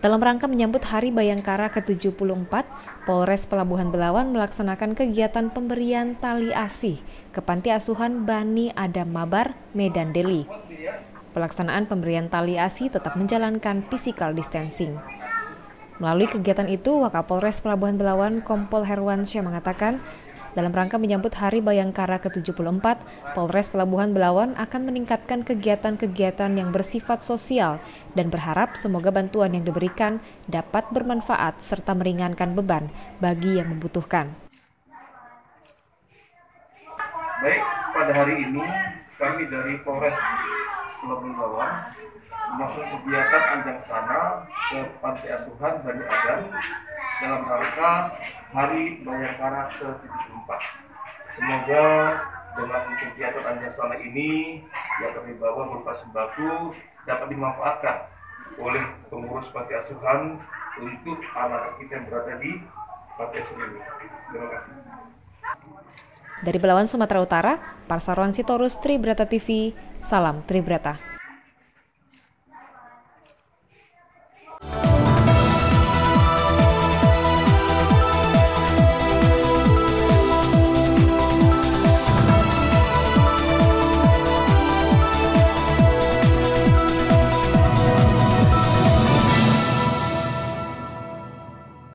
Dalam rangka menyambut Hari Bayangkara ke-74, Polres Pelabuhan Belawan melaksanakan kegiatan pemberian tali asih ke Panti Asuhan Bani Adam Mabar, Medan Deli. Pelaksanaan pemberian tali asih tetap menjalankan physical distancing. Melalui kegiatan itu, Wakapolres Pelabuhan Belawan Kompol Herwansyah mengatakan, dalam rangka menyambut Hari Bayangkara ke-74, Polres Pelabuhan Belawan akan meningkatkan kegiatan-kegiatan yang bersifat sosial dan berharap semoga bantuan yang diberikan dapat bermanfaat serta meringankan beban bagi yang membutuhkan. Baik, pada hari ini kami dari Polres Pelabuhan Belawan melakukan kegiatan anjang sana ke Panti Asuhan Bani Adam dalam rangka Hari Bayangkara ke-74. Semoga dengan kegiatan anjang sana ini yang kami bawa berupa sembako dapat dimanfaatkan oleh pengurus Panti Asuhan untuk anak kita yang berada di Panti Asuhan ini. Terima kasih. Dari Belawan, Sumatera Utara, Parsarwan Sitorus, Tribrata TV, salam Tribrata.